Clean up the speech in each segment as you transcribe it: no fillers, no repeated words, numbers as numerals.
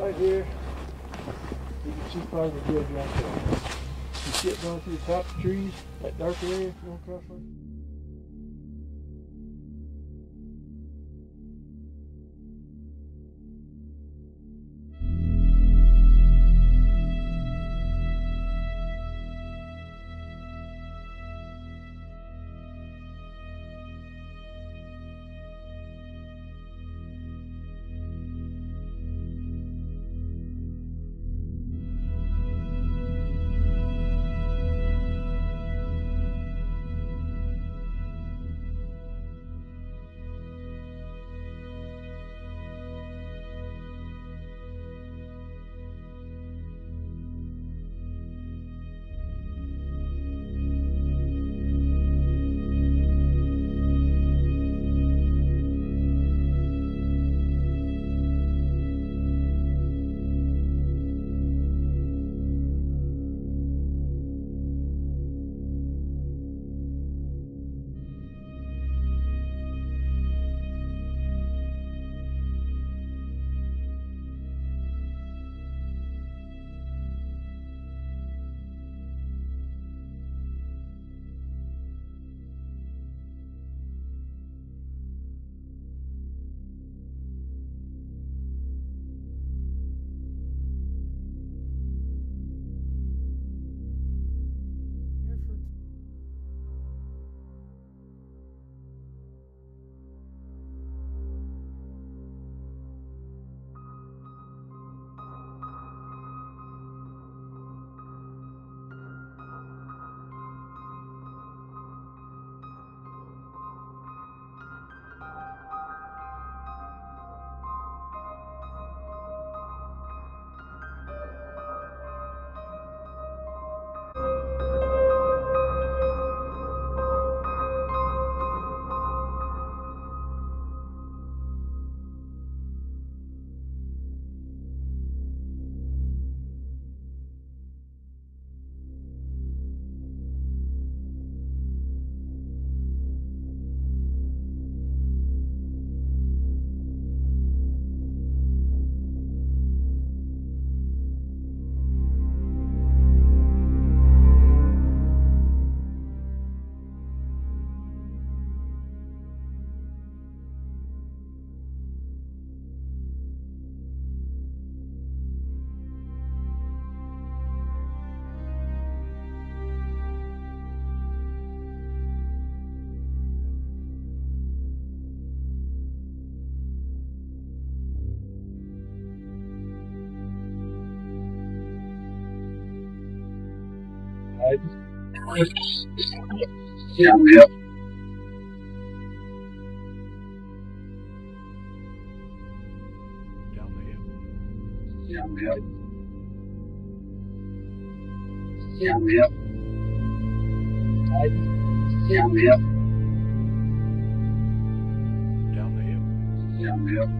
right here, you can see part of the bridge right there. You see it going through the top of the trees, that dark area going across right. Yeah, yeah. Down the hill. Yeah, yeah. Yeah, yeah. Yeah, yeah. Down the hill. Yeah, yeah.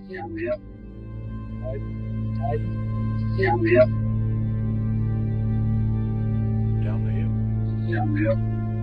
Yep. Yep. Down the hill. Yep.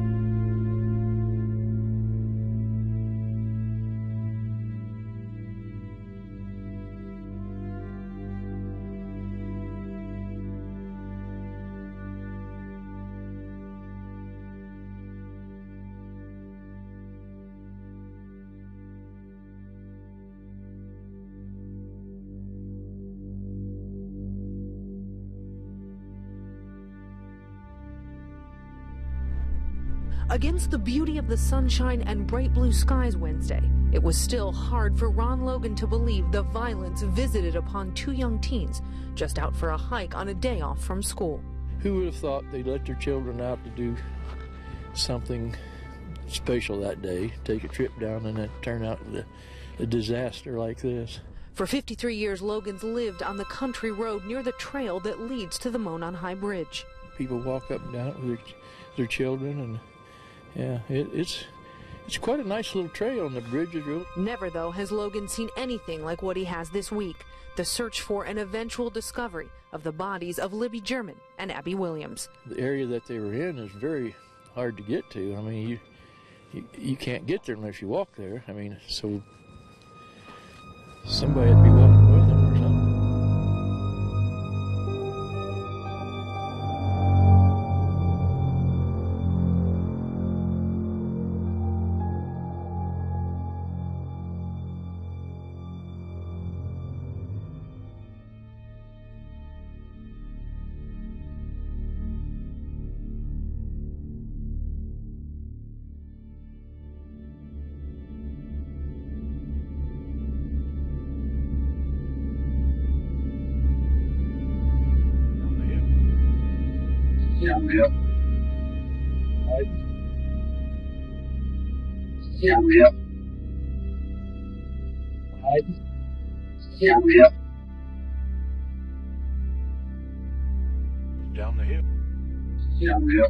Against the beauty of the sunshine and bright blue skies Wednesday, it was still hard for Ron Logan to believe the violence visited upon two young teens just out for a hike on a day off from school. Who would have thought they'd let their children out to do something special that day, take a trip down, and it turn out a disaster like this? For 53 years, Logan's lived on the country road near the trail that leads to the Monon High Bridge. People walk up and down it with their children, and yeah, it's quite a nice little trail, and the bridge is real. Never, though, has Logan seen anything like what he has this week, the search for an eventual discovery of the bodies of Libby German and Abby Williams. The area that they were in is very hard to get to. I mean, you can't get there unless you walk there. I mean, so somebody had to be walking with them or something. Yep. Yep. Yep. Down the hill. Yep.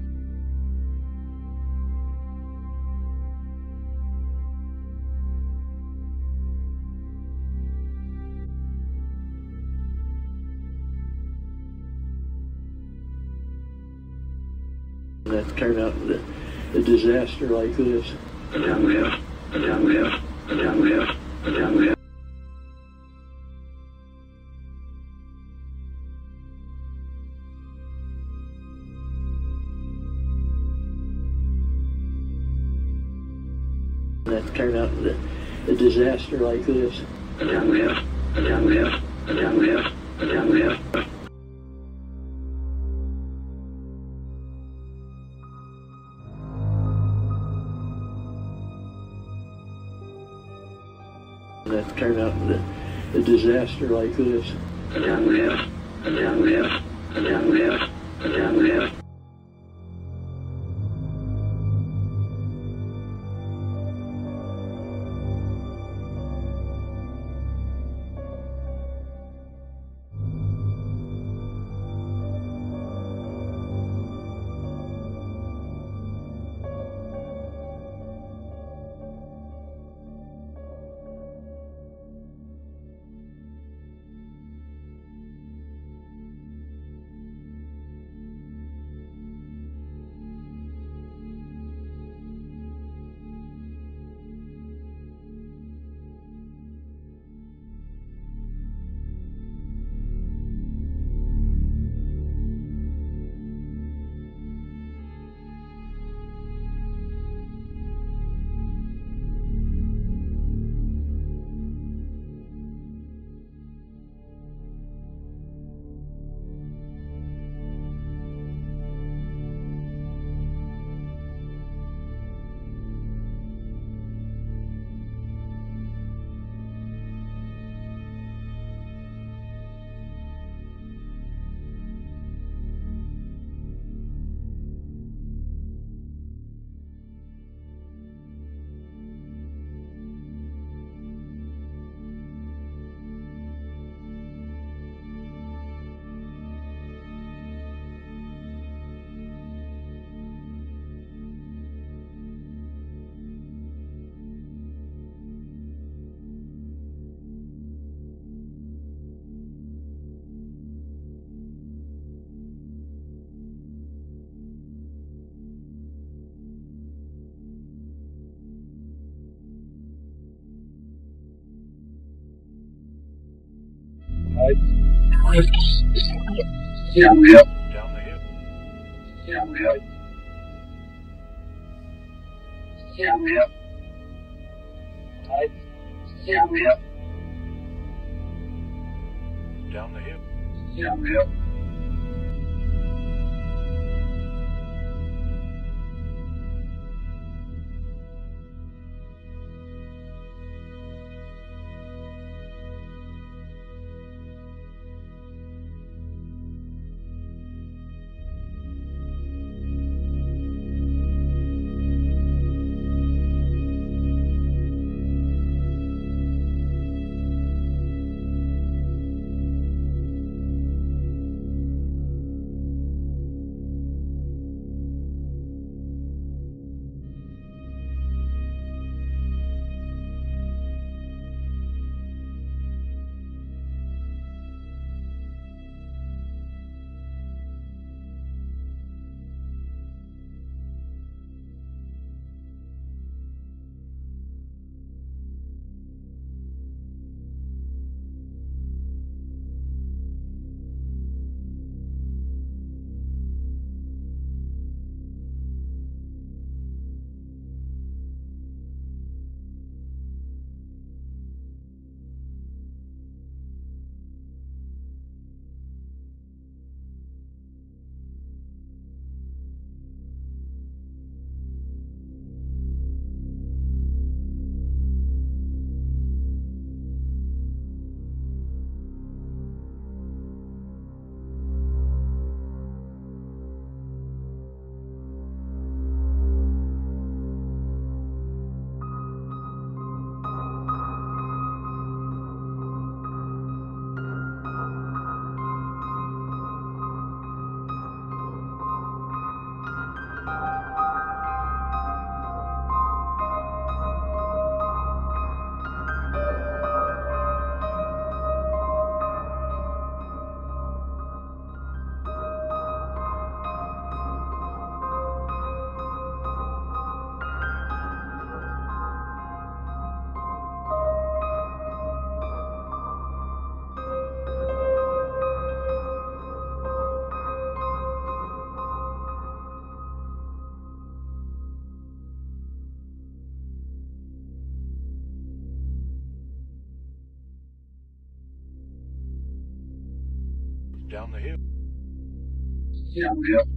That turned out a disaster like this. Yep. That turned out a disaster like this. That turned out a disaster like this. Downhill. Down the hill. Downhill. Downhill. Downhill. Down the hill. Downhill. Down the hill. Downhill.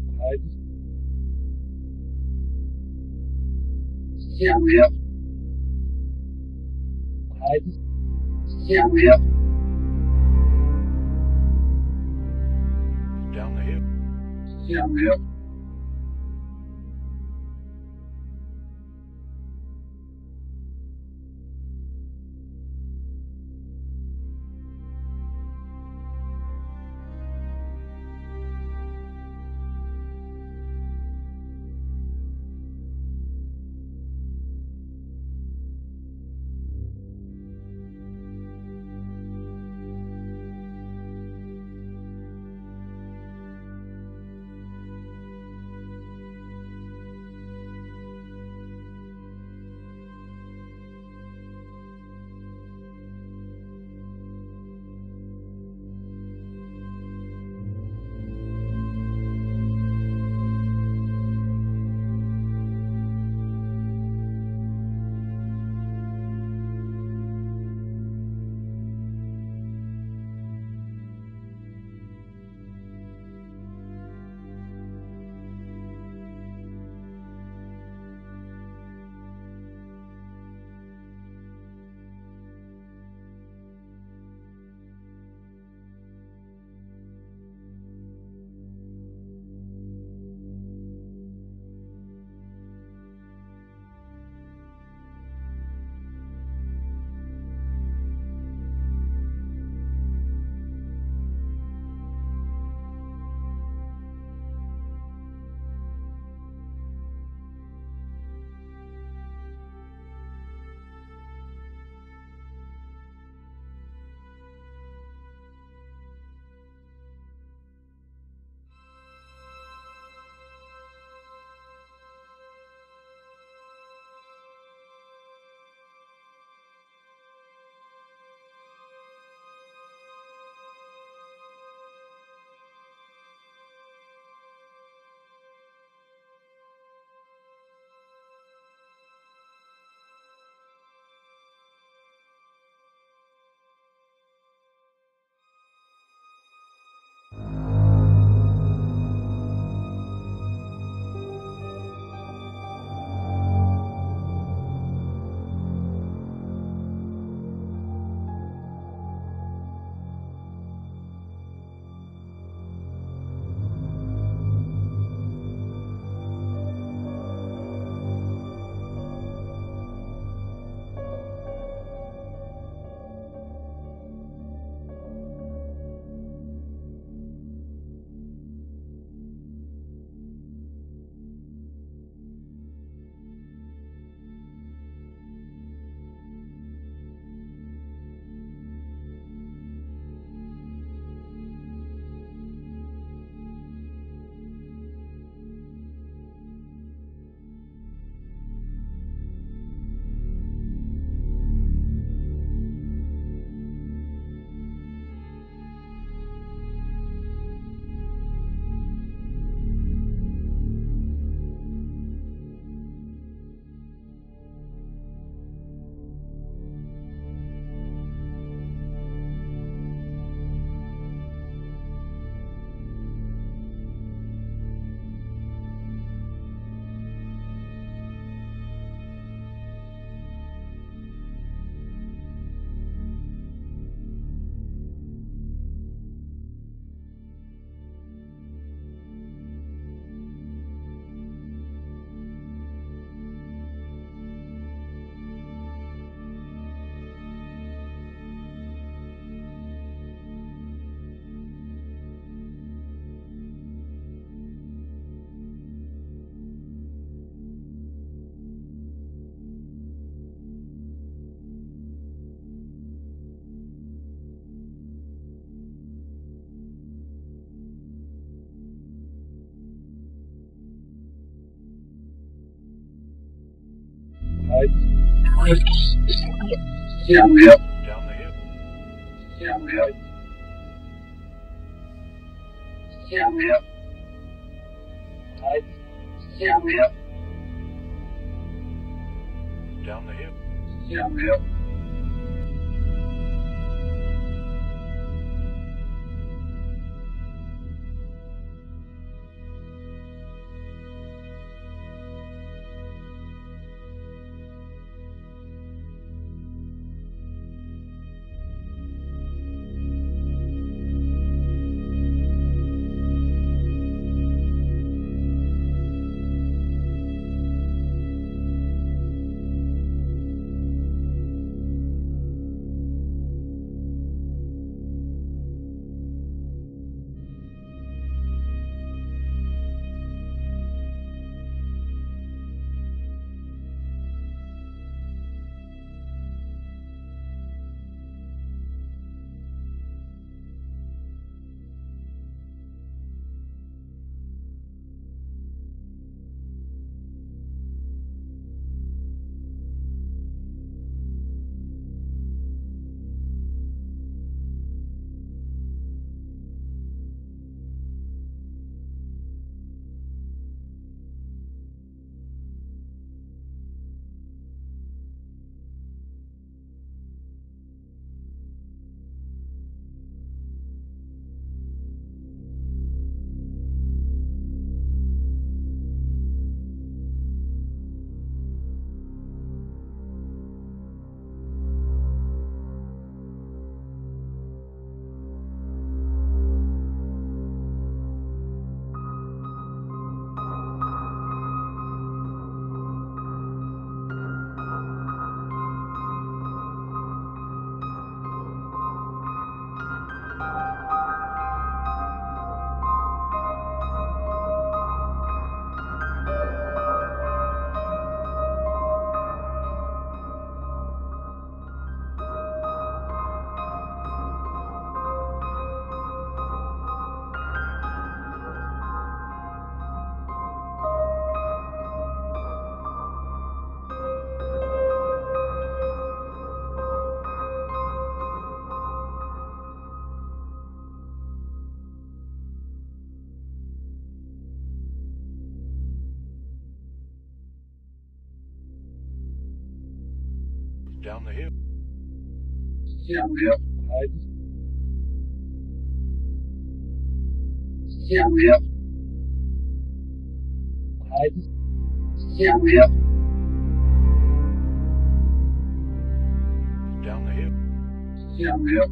Downhill. Downhill. Down the hill. Downhill. Yep, yep, Down the hill. yep, yep. Yep, yep. Yep, yep, Down the hill. yep, yep. Down the hill. Yep, yep. Yep, yep. Yep, yep. Down the hill. Yep, yep.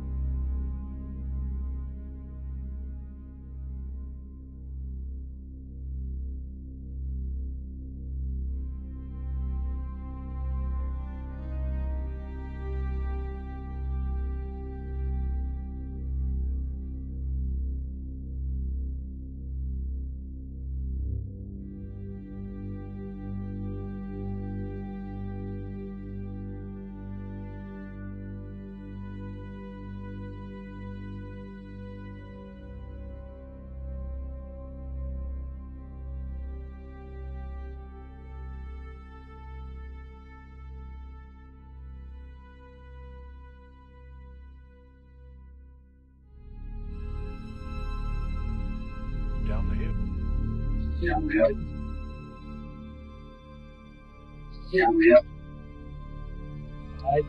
Down the hill. Yep, yep. Yep, yep.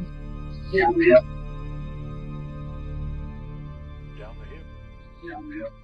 Yep, yep. Down the hill. Yep, yep.